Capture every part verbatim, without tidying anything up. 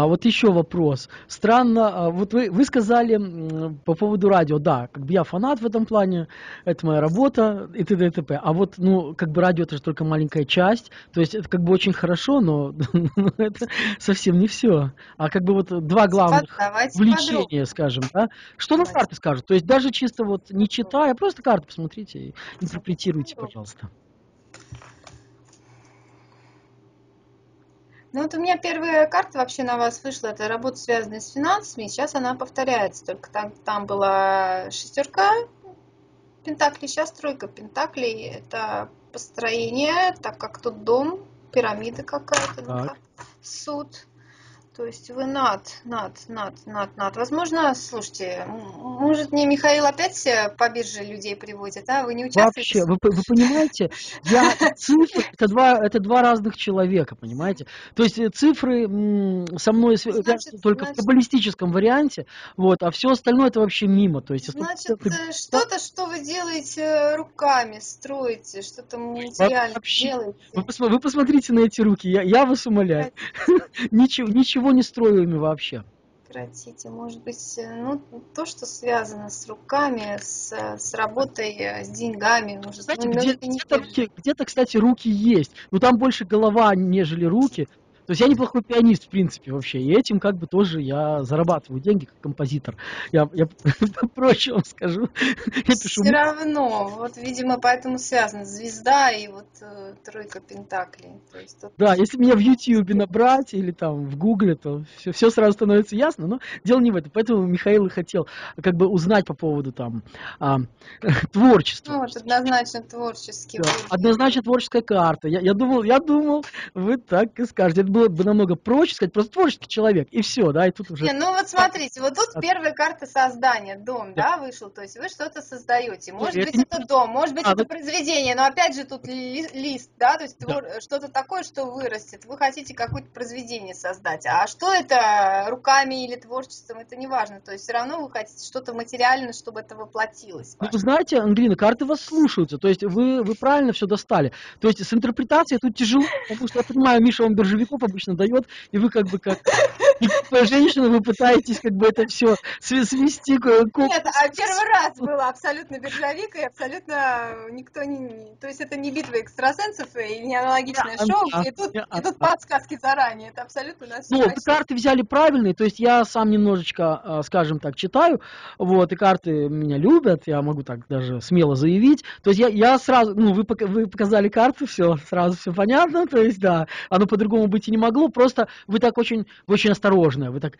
вот еще вопрос. Странно, а, вот вы, вы сказали м, по поводу радио, да, как бы я фанат в этом плане, это моя работа и т.д. и т.п. А вот, ну, как бы радио это же только маленькая часть, то есть это как бы очень хорошо, но это совсем не все. А как бы вот два Давайте под- главных давайте увлечения, подробнее. скажем, да, что на Давайте карты скажут? То есть даже чисто вот не подробнее. читая, просто карты посмотрите и Давайте интерпретируйте, подробнее. пожалуйста. Ну вот у меня первая карта вообще на вас вышла, это работа, связанная с финансами, сейчас она повторяется, только там, там была шестерка пентаклей, сейчас тройка пентаклей, это построение, так как тут дом, пирамида какая-то, Так. ну-ка, суд. То есть вы над, над, над, над, над. Возможно, слушайте, м- может мне Михаил опять э, по бирже людей приводит, а? Вы не участвуете? Вообще, вы, п- вы понимаете, я и цифры это два, это два разных человека, понимаете? То есть э, цифры м, со мной Значит, связаны только в значит, каббалистическом варианте, вот, а все остальное это вообще мимо. То есть если значит, это э, да, что-то, что вы делаете руками, строите, что-то материально вообще, вы, делаете. посма- вы посмотрите на эти руки, я, я вас умоляю, ничего, ничего не строю ими вообще. Прекратите, может быть, э, ну, то, что связано с руками, с, э, с работой, э, с деньгами, может, ну, Знаете, ну, где, это не где-то биржа. руки, где-то, кстати, руки есть, но там больше голова, нежели руки. То есть я неплохой пианист, в принципе, вообще. И этим как бы тоже я зарабатываю деньги как композитор. Я, я проще вам скажу. Я пишу Все музыку. равно, вот, видимо, поэтому связано звезда и вот э, тройка пентаклей. То есть тут Да, если меня в Ютьюбе набрать или там в Гугле, то все, все сразу становится ясно, но дело не в этом. Поэтому Михаил и хотел как бы узнать по поводу там а, творчества. ну, вот однозначно творческий Да, выбор. однозначно творческая карта. Я, я думал, я думал, вы так и скажете. Это было бы намного проще сказать, просто творческий человек, и все, да, и тут уже... Не, ну вот смотрите, вот тут первая карта создания, дом, да, вышел, то есть вы что-то создаете. Может Это быть, не... это дом, может быть, А, это ну, произведение, но опять же тут ли- лист, да, то есть да. твор- что-то такое, что вырастет. Вы хотите какое-то произведение создать. А что это руками или творчеством, это не важно. То есть все равно вы хотите что-то материальное, чтобы это воплотилось в Ну, вы вашу знаете, Ангелина, карты вас слушаются, то есть вы, вы правильно все достали. То есть с интерпретацией тут тяжело, потому что я понимаю, Миша вам биржевиков обычно дает, и вы как бы как некая женщина, вы пытаетесь как бы это все свести к Нет, а первый раз было абсолютно биржевик, и абсолютно никто не... То есть это не битва экстрасенсов и не аналогичное шоу, где тут идут подсказки заранее. Это абсолютно на все Ну, вы рассчитано. карты взяли правильные, то есть я сам немножечко, а, скажем так, читаю, вот, и карты меня любят, я могу так даже смело заявить. То есть я, я сразу, ну, вы, пока- вы показали карты, все, сразу все понятно, то есть, да, оно по-другому быть и не могло, просто вы так очень, вы очень осторожно, вы так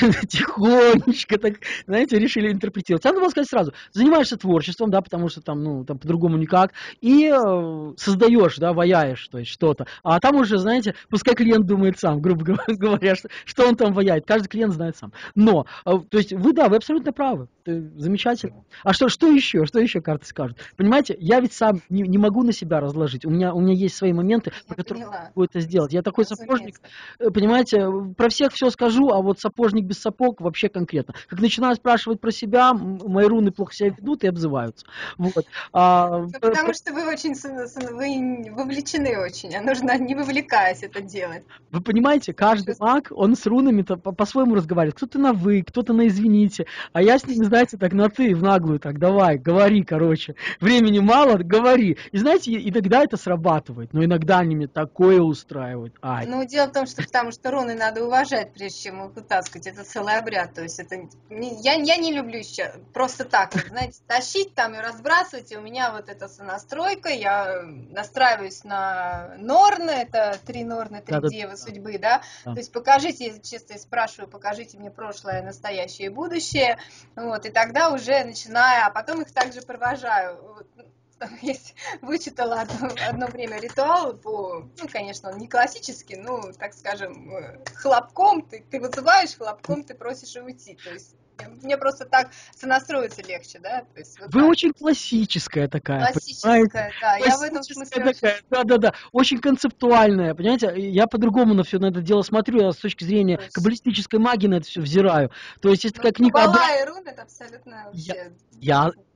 тихонечко, так, знаете, решили интерпретировать. Я надо сказать сразу, занимаешься творчеством, да, потому что там, ну, там по-другому никак, и э, создаешь, да, ваяешь, то есть что-то. А там уже, знаете, пускай клиент думает сам, грубо говоря, что, что он там ваяет. Каждый клиент знает сам. Но, э, то есть вы, да, вы абсолютно правы. Ты замечательно. А что, что еще? Что еще карты скажут? Понимаете, я ведь сам не, не могу на себя разложить. У меня, у меня есть свои моменты, по Я которым я поняла. могу это сделать. Я такой сапожник, Разумеется. э, понимаете, про всех все скажу, а вот сапожник без сапог вообще конкретно. Как начинаю спрашивать про себя, м, мои руны плохо себя ведут и обзываются. Вот. А, Ну, п- потому п- что вы очень с- с- вы вовлечены очень, а нужно не вовлекаясь это делать. Вы понимаете, каждый маг, он с рунами-то по- по-своему разговаривает. Кто-то на вы, кто-то на извините. А я с ними, знаете, так на ты, в наглую, так, давай, говори, короче. Времени мало, говори. И знаете, и- иногда это срабатывает, но иногда они мне такое устраивают. Ай. Ну, дело в том, что потому что руны надо уважать, прежде чем их вытаскивать. Это целый обряд. То есть это не- я, я не люблю сейчас просто так, вот, знаете, тащить там и разбрасывать. И у меня вот эта сонастройка, я настраиваюсь на Норны, это три Норны, три Да-да-да. девы судьбы, да. Да. То есть покажите, я честно спрашиваю, покажите мне прошлое, настоящее и будущее. Вот, и тогда уже начинаю, а потом их также провожаю. Вот, там есть, вычитала одно, одно время ритуал по, ну, конечно, он не классический, ну, так скажем, э, хлопком, ты, ты вызываешь, хлопком ты просишь уйти, то есть мне, мне просто так сонастроиться легче, да, то есть вот Вы так. очень классическая такая, понимаете? Классическая, да, я в этом Классическая смысле очень... такая, да-да-да, очень концептуальная, понимаете? Я по-другому на все на это дело смотрю, я с точки зрения Точно. каббалистической магии на это все взираю. То есть есть Ну, такая книга Абра... Каббала и рун это абсолютно Я, вообще... я,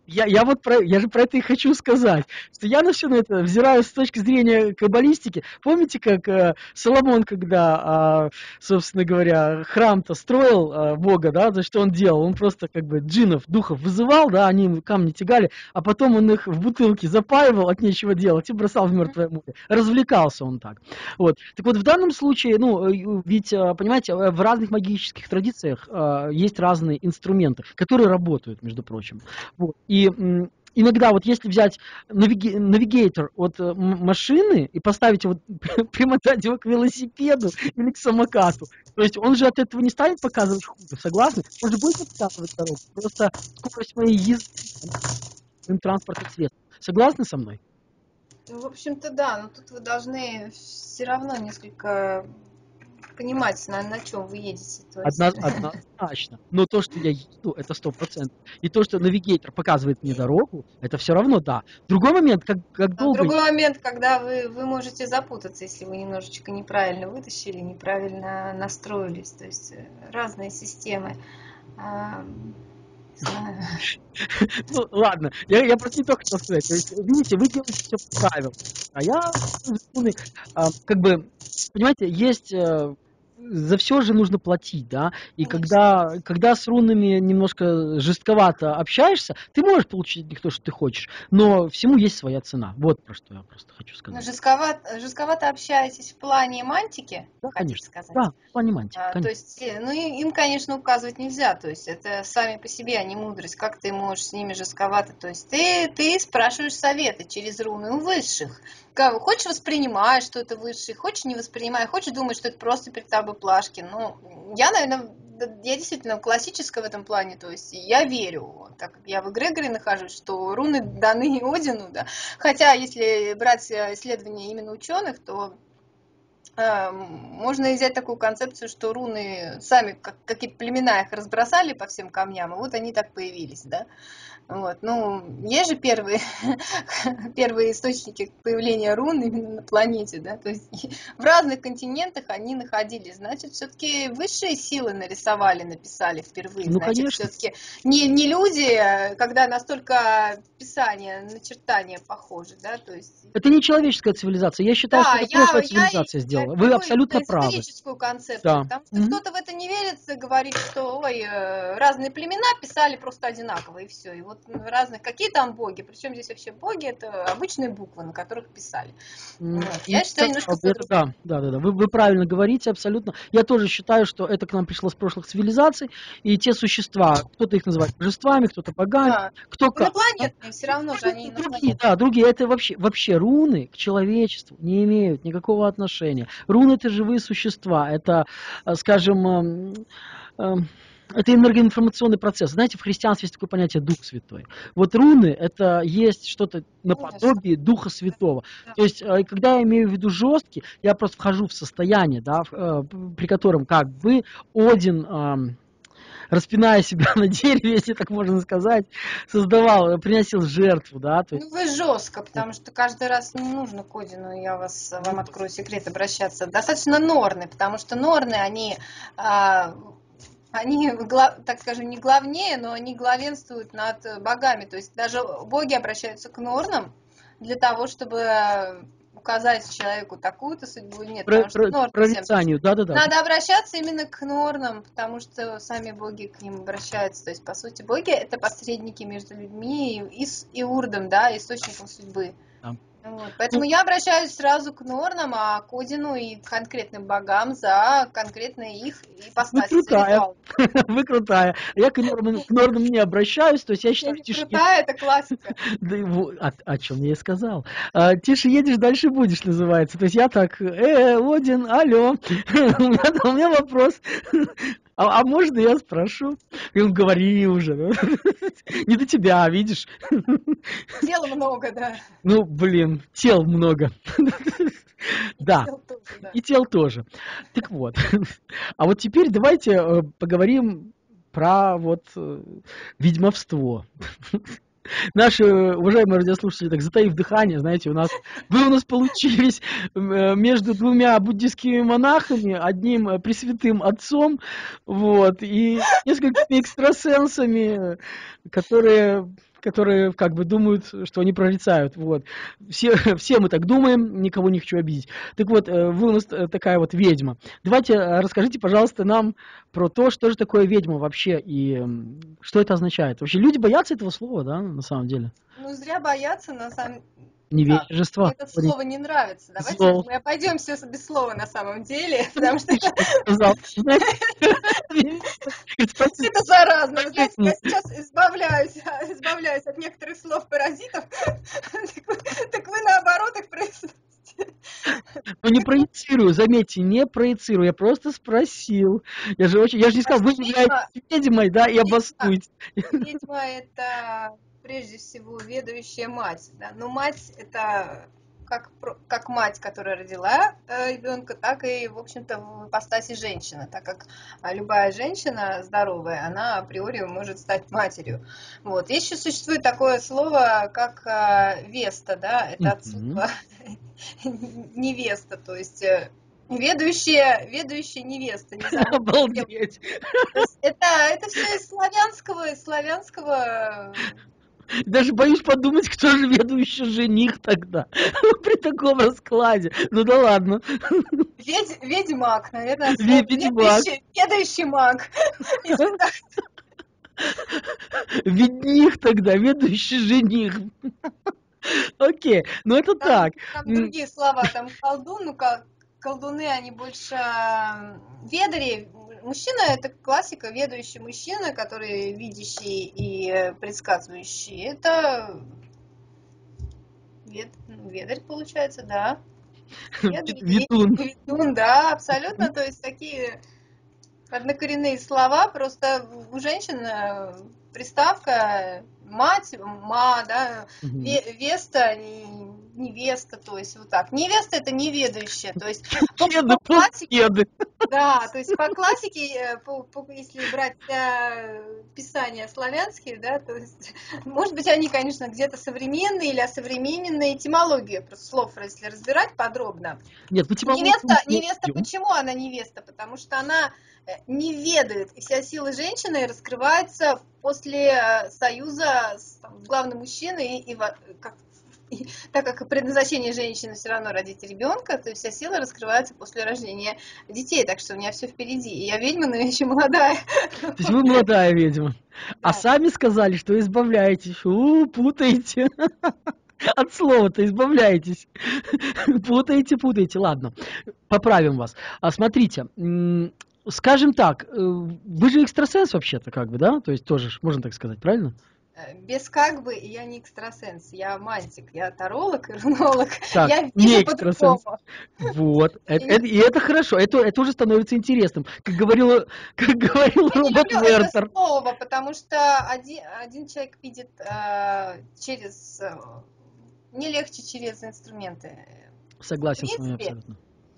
Я, я вот про, я же про это и хочу сказать, что я на все на это взираю с точки зрения каббалистики. Помните, как э, Соломон, когда, а, собственно говоря, храм-то строил а, Бога, да, за что он делал? Он просто как бы джиннов, духов вызывал, да, они им камни тягали, а потом он их в бутылки запаивал от нечего делать и бросал в мертвое море. Развлекался он так. Вот. Так вот, в данном случае, ну, э, ведь, э, понимаете, э, в разных магических традициях э, есть разные инструменты, которые работают, между прочим. Вот. И м, иногда вот если взять навиги- навигатор от э, м- машины и поставить его, примотать его к велосипеду или к самокату, то есть он же от этого не станет показывать хуже, согласны? Он же будет показывать дорогу, просто скорость моей езды своим транспортным средством. Согласны со мной? Ну, в общем-то, да, но тут вы должны все равно несколько понимать, на, на чем вы едете. То Одно- есть, однозначно. Но то, что я еду, это сто процентов. И то, что навигатор показывает мне дорогу, это все равно да. Другой момент, как, как а долго... другой момент, когда вы, вы можете запутаться, если вы немножечко неправильно вытащили, неправильно настроились. То есть э, разные системы. А, не знаю. Ну, ладно, я, я просто не то хотел сказать. То есть, видите, вы делаете все по правилам. А я, ну, а, как бы, понимаете, есть... э, за все же нужно платить, да, и Конечно. когда, когда с рунами немножко жестковато общаешься, ты можешь получить от них то, что ты хочешь, но всему есть своя цена. Вот про что я просто хочу Ну, сказать. жестковато, жестковато общаетесь в плане мантики, Да, хотите конечно. сказать? Да, в плане мантики, А, то конечно. есть, э, ну, и- им, конечно, указывать нельзя, то есть это сами по себе, они мудрость, как ты можешь с ними жестковато, то есть ты, ты спрашиваешь советы через руны у высших. Как, хочешь воспринимаешь, что это высший, хочешь не воспринимай, хочешь думать, что это просто перед тобой плашки. Ну, я, наверное, я действительно классическая в этом плане, то есть я верю, так как я в эгрегоре нахожусь, что руны даны Одину, да. Хотя, если брать исследования именно ученых, то можно взять такую концепцию, что руны сами, как какие-то племена их разбросали по всем камням, и вот они так появились, да. Вот. Ну, есть же первые, первые источники появления рун именно на планете, да, то есть в разных континентах они находились, значит, все-таки высшие силы нарисовали, написали впервые, Ну, значит, конечно. все-таки не, не люди, когда настолько писание, начертания похожи, да, то есть... Это не человеческая цивилизация. Я считаю, что Да, это я, прошлая я, цивилизация я сделала. Вы беру абсолютно именно правы. историческую концепцию, Да. потому что Мгм. кто-то в это не верит и говорит, что ой, э, разные племена писали просто одинаково, и все. И вот разных, какие там боги, причем здесь вообще боги, это обычные буквы, на которых писали. М, Вот. Не Я считаю сказал немножко бы это, по-другому. да, да, да, да. Вы, вы правильно говорите, абсолютно. Я тоже считаю, что это к нам пришло с прошлых цивилизаций, и те существа, кто-то их называет божествами, кто-то богами, Да. кто как. Да? Инопланетные, все равно же они Другие, инопланетные. да, другие, это вообще, вообще руны к человечеству не имеют никакого отношения. Руны это живые существа, это, э, скажем, эм, эм, это энергоинформационный процесс. Знаете, в христианстве есть такое понятие Дух Святой. Вот руны это есть что-то Конечно. наподобие Духа Святого. Да. То есть, э, когда я имею в виду жесткий, я просто вхожу в состояние, да, в, э, при котором как бы Один, эм, распиная себя на дереве, если так можно сказать, создавал, приносил жертву, да, то есть, Ну, вы жестко, вот, потому что каждый раз не нужно к Одину, я вас, ну, вам открою секрет, обращаться. Достаточно норны, потому что норны, они а, они, гла- так скажем, не главнее, но они главенствуют над э, богами. То есть даже боги обращаются к норнам для того, чтобы э, указать человеку такую-то судьбу. Нет, про- потому что про- норны всем. прорицанию, да-да-да. Надо обращаться именно к норнам, потому что сами боги к ним обращаются. То есть, по сути, боги — это посредники между людьми и, и, с- и урдом, да, источником судьбы. Да. Вот. Ну, Поэтому я обращаюсь сразу к норнам, а к Одину и к конкретным богам за конкретные их вы ипостаси, за крутая, ритуал. вы крутая. Я к нормам, к нормам не обращаюсь, то есть я Я считаю, не тише едешь, крутая, это классика. да и во- о, о чем я и сказал. А, тише едешь, дальше будешь, называется. То есть я так, э, Один, алло, у меня, у меня вопрос. А, а можно я спрошу? И он, говори уже. Не до тебя, видишь? Дела много, да. Ну, блин, тел много. И Да, дел тоже, да. и тел тоже. Так вот. А вот теперь давайте э, поговорим про вот э, ведьмовство. Наши уважаемые радиослушатели, так затаив дыхание, знаете, у нас вы у нас получились э, между двумя буддийскими монахами, одним э, пресвятым отцом, вот, и несколькими экстрасенсами, которые которые как бы думают, что они прорицают. Вот. Все, все мы так думаем, никого не хочу обидеть. Так вот, э, вы у нас э, такая вот ведьма. Давайте э, расскажите, пожалуйста, нам про то, что же такое ведьма вообще и м, что это означает. Вообще люди боятся этого слова, да, на самом деле? Ну, зря бояться, на самом так, мне Невежество. это слово не нравится. Давайте Зло. мы обойдемся без слова на самом деле, потому что это, Сказал. Знаете, спросите, это заразно. Вы как знаете, я это? сейчас избавляюсь, избавляюсь от некоторых слов-паразитов, так вы, так вы наоборот их произносите. Ну, не проецирую, заметьте, не проецирую, я просто спросил. Я же очень, я же не сказал, вы Значит, ведьма, являетесь ведьмой, да, и ведьма, обоснуйте. ведьма это прежде всего ведущая мать. Да? Но мать это как, про- как мать, которая родила э, ребенка, так и, в общем-то, в ипостаси женщины, так как а, любая женщина здоровая, она априори может стать матерью. Вот. Еще существует такое слово, как э, веста, да, это от Мгм. слова невеста, то есть э, ведущая, ведущая невеста, незамужняя девушка. Обалдеть. То есть это, это все из славянского, из славянского Даже боюсь подумать, кто же ведущий жених тогда при таком раскладе. Ну да ладно. ведь, ведьмак, наверное, от слова Ведьмак. ведущий, ведущий маг. Если так, Ведних тогда, ведущий жених. Окей, ну это там, так. там М, другие слова, там колдун, ну кол- колдуны, они больше а, ведари. Мужчина это классика, ведущий мужчина, который видящий и э, предсказывающий. Это вед, ну, ведарь получается, да. Ведарь, и Ведун. ведун, да, абсолютно. То есть такие однокоренные слова, просто у женщин э, приставка мать, ма, да, Мгм. ве- веста, не- невеста, то есть вот так. Невеста это неведающая, то есть по, Кеды, по классике, полкеды. да, то есть по классике, э, по- по- если брать э, писания славянские, да, то есть, может быть, они, конечно, где-то современные или осовремененные, этимологию просто слов, если разбирать подробно. Нет, в этимологию мы Невеста, не невеста, идем. почему она невеста? Потому что она э, не ведает, и вся сила женщины раскрывается после э, союза с, там, с главным мужчиной, и, и во- как, и так как предназначение женщины все равно родить ребенка, то вся сила раскрывается после рождения детей, так что у меня все впереди. И я ведьма, но я еще молодая. То есть вы молодая ведьма. А Да. сами сказали, что избавляетесь. У, путаете. От слова-то избавляетесь. Путаете, путаете. Ладно, поправим вас. А смотрите, м, скажем так, э, вы же экстрасенс вообще-то, как бы, да? То есть тоже, ж, можно так сказать, правильно? Э, Без как бы я не экстрасенс, я мантик, я таролог и рунолог, Так, я не вижу экстрасенс. по-другому. Вот. Я Это, не это- и это хорошо. Это, это уже становится интересным. Как говорил, как говорил Я не робот люблю это Вертер. слово, потому что один, один человек видит э, через... э, не легче через инструменты. В Согласен с вами принципе, абсолютно.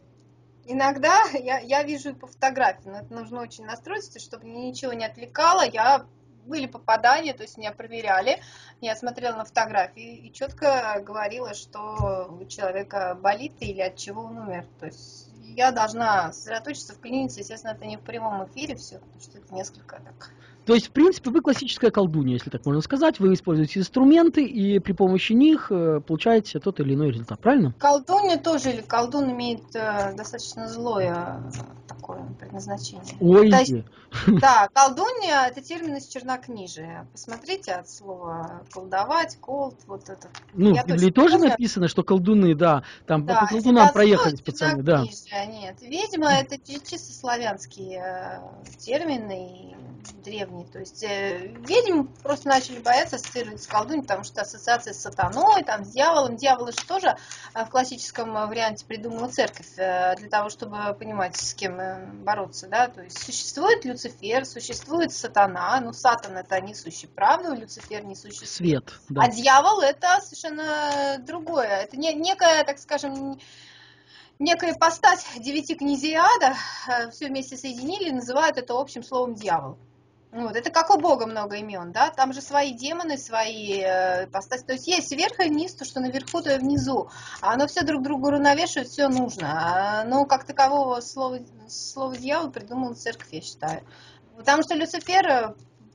иногда я, я вижу и по фотографии, но это нужно очень настроиться, чтобы меня ничего не отвлекало. Я были попадания, то есть меня проверяли, я смотрела на фотографии и четко говорила, что у человека болит или от чего он умер. То есть я должна сосредоточиться в клинике, естественно, это не в прямом эфире все, потому что это несколько так. То есть, в принципе, вы классическая колдунья, если так можно сказать. Вы используете инструменты и при помощи них э, получаете тот или иной результат, правильно? Колдунья тоже, или колдун имеет э, достаточно злое э, такое предназначение. Ой, То есть, да, колдунья это термин из чернокнижия. Посмотрите от слова колдовать, колд, вот это. ну, Я в Библии точно тоже помню. написано, что колдуны, да, там по Да, по колдунам это от слова проехались пацаны, да. чернокнижия, нет. Ведьма это чи- чисто славянский э, термин и древний. То есть э, ведьм просто начали бояться ассоциировать с колдуньей, потому что ассоциация с сатаной, там, с дьяволом. Дьявол же тоже э, в классическом э, варианте придумала церковь э, для того, чтобы понимать, с кем э, бороться. Да? То есть существует Люцифер, существует сатана, но сатан это несущий правду, Люцифер несущий свет. Свет, А да. дьявол это совершенно другое. Это не, некая, так скажем, некая ипостась девяти князей ада, э, все вместе соединили и называют это общим словом дьявол. Вот, это как у Бога много имен, да, там же свои демоны, свои э, ипостаси, то есть есть вверх и вниз, то, что наверху, то и внизу, а оно все друг другу равновешивает, все нужно, А, но как такового слова, слово дьявол придумала церковь, я считаю, потому что Люцифер, э,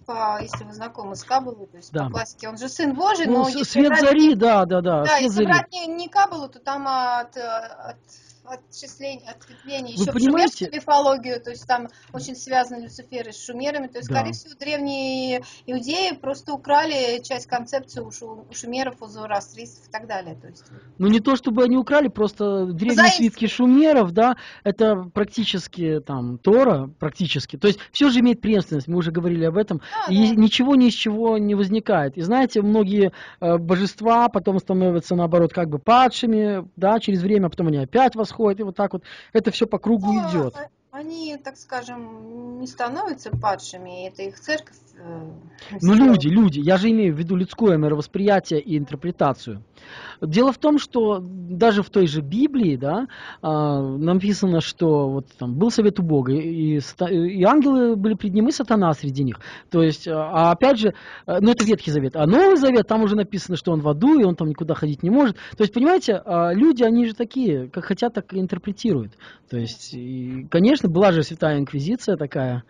по, если вы знакомы с Каббалой, то есть по Да. классике, он же сын Божий, Ну, но с- если свет брать зари, не, да, да, да, да, свет если зари. брать не, не Каббалу, то там от, от, отчисления, ответвления Вы еще в шумерскую понимаете? мифологию, то есть там очень связаны Люциферы с шумерами, то есть, скорее Да. всего, древние иудеи просто украли часть концепции у, шу, у шумеров, у зороастрийцев и так далее. То есть, Ну, не то чтобы они украли, просто древние свитки позаимствовали. шумеров, да, это практически там Тора, практически. То есть все же имеет преемственность, мы уже говорили об этом, Да, и да. ничего ни из чего не возникает. И знаете, многие э, божества потом становятся, наоборот, как бы падшими, да, через время, а потом они опять восходят, и вот так вот это все по кругу Но идет. а- они, так скажем, не становятся падшими, это их церковь э, Ну, сделала. люди, люди, я же имею в виду людское мировосприятие и интерпретацию. Дело в том, что даже в той же Библии, да, а, написано, что вот там был совет у Бога, и, ста- и ангелы были пред ним, и сатана среди них. То есть, а а опять же, а, ну это Ветхий Завет, а Новый Завет, там уже написано, что он в аду, и он там никуда ходить не может. То есть, понимаете, а, люди, они же такие, как хотят, так и интерпретируют. То есть, и, конечно, была же Святая Инквизиция такая,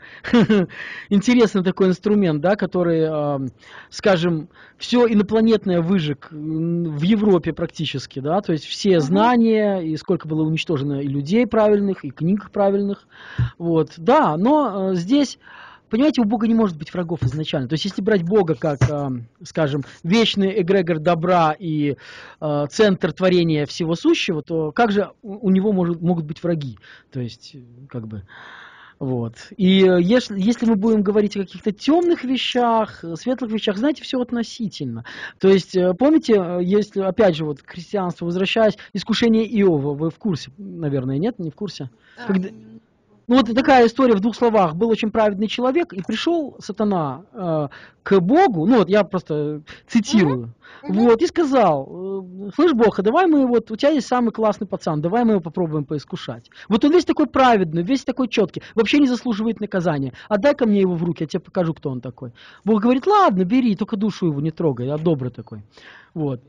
интересный такой инструмент, да, который, а, скажем, все инопланетное выжег м, в Европе практически, да, то есть все Мгм. знания, и сколько было уничтожено и людей правильных, и книг правильных, вот, да, но э, здесь, понимаете, у Бога не может быть врагов изначально, то есть если брать Бога как, э, скажем, вечный эгрегор добра и э, центр творения всего сущего, то как же у, у него может, могут быть враги, то есть, э, как бы... Вот. И э, если, если мы будем говорить о каких-то темных вещах, э, светлых вещах, знаете, все относительно. То есть, э, помните, э, если, опять же, вот к христианству возвращаясь, искушение Иова, вы в курсе, наверное, нет, не в курсе? Да, Когда, м, ну вот мгм. такая история в двух словах. Был очень праведный человек, и пришел сатана э, к Богу, ну вот я просто Мгм. цитирую, Мгм. вот, и сказал, э, слышь, Бог, а давай мы вот, у тебя есть самый классный пацан, давай мы его попробуем поискушать. Вот он весь такой праведный, весь такой четкий, вообще не заслуживает наказания. Отдай ко мне его в руки, я тебе покажу, кто он такой. Бог говорит, ладно, бери, только душу его не трогай, я добрый такой. Вот.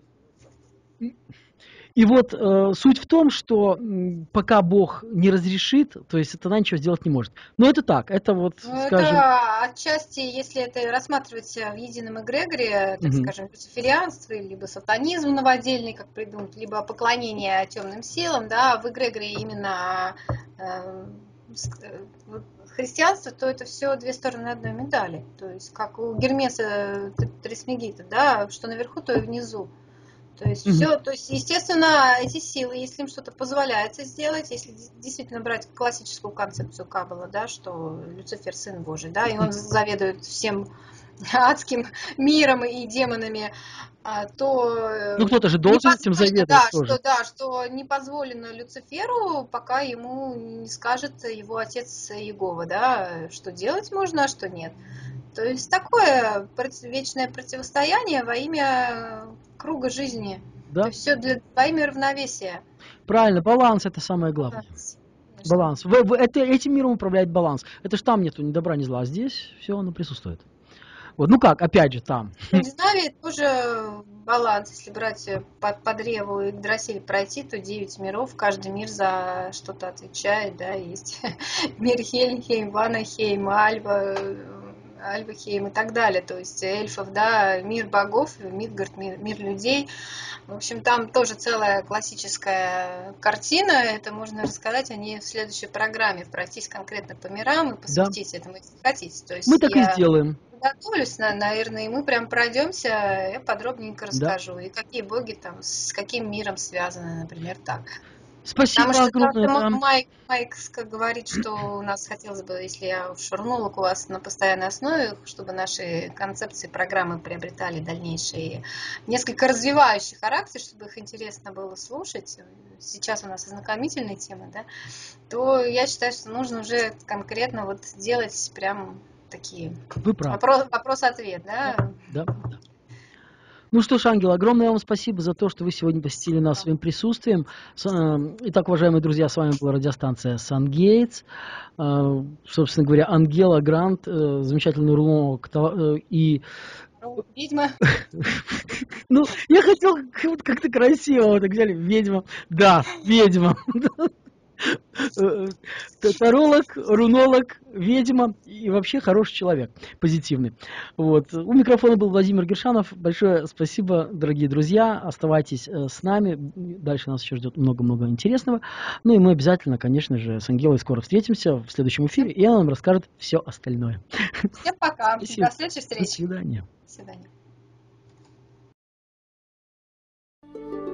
И вот э, суть в том, что м, пока Бог не разрешит, то есть сатана ничего сделать не может. Но это так, это вот, Ну, скажем, это отчасти, если это рассматривать э, в едином эгрегоре, так мгм, скажем, люциферианство, либо сатанизм новодельный, как придумать, либо поклонение темным силам, да, в эгрегоре именно э, с- э, вот христианство, то это все две стороны одной медали. То есть, как у Гермеса э, Трисмегиста, да, что наверху, то и внизу. То есть мгм, все, то есть, естественно, эти силы, если им что-то позволяется сделать, если действительно брать классическую концепцию Каббала, да, что Люцифер сын Божий, да, и он заведует всем адским миром и демонами, а, то ну э, кто-то же не должен этим позволено, заведовать да, тоже. что да, что не позволено Люциферу, пока ему не скажет его отец Иегова, да, что делать можно, а что нет. То есть такое вечное противостояние во имя круга жизни. То Да, есть все для во имя равновесия. правильно, баланс это самое главное. Баланс, конечно. Баланс. В- в- это, этим миром управляет баланс. Это ж там нету ни добра, ни зла, а здесь все оно присутствует. Вот, ну как, опять же, там. В Скандинавии тоже баланс. Если брать э, по, по древу Игдрасиль пройти, то девять миров, каждый мир за что-то отвечает, да, есть мир Хельхейм, Ванахейм, Альва, э, Альвахейм и так далее, то есть эльфов, да, мир богов, Мидгард, мир, мир людей. В общем, там тоже целая классическая картина, это можно рассказать о ней в следующей программе, пройтись конкретно по мирам и Да, посвятить этому, если хотите. То мы есть так и я сделаем. готовлюсь, наверное, и мы прям пройдемся, я подробненько Да. расскажу, и какие боги там с каким миром связаны, например, так. Потому Спасибо что огромное, как-то да. Майк, Майк говорит, что у нас хотелось бы, если я уж шурнула у вас на постоянной основе, чтобы наши концепции, программы приобретали дальнейшие, несколько развивающий характер, чтобы их интересно было слушать. Сейчас у нас ознакомительные темы, да, то я считаю, что нужно уже конкретно вот делать прям такие Вы правы. вопрос, вопрос-ответ, Да, да. да. Ну что ж, Ангел, огромное вам спасибо за то, что вы сегодня посетили нас своим присутствием. С, э, Итак, уважаемые друзья, с вами была радиостанция Сангейтс. Э, Собственно говоря, Ангела Грант, э, замечательный уролог, та- э, и Ведьма. ну, я хотел как- вот как-то красиво, вот так взяли, ведьма, да, ведьма. Таролог, рунолог, ведьма и вообще хороший человек, позитивный. Вот. У микрофона был Владимир Гершанов. Большое спасибо, дорогие друзья. Оставайтесь с нами. Дальше нас еще ждет много-много интересного. Ну и мы обязательно, конечно же, с Ангелой скоро встретимся в следующем эфире, и она нам расскажет все остальное. Всем пока. Спасибо. До следующей встречи. До свидания. До свидания.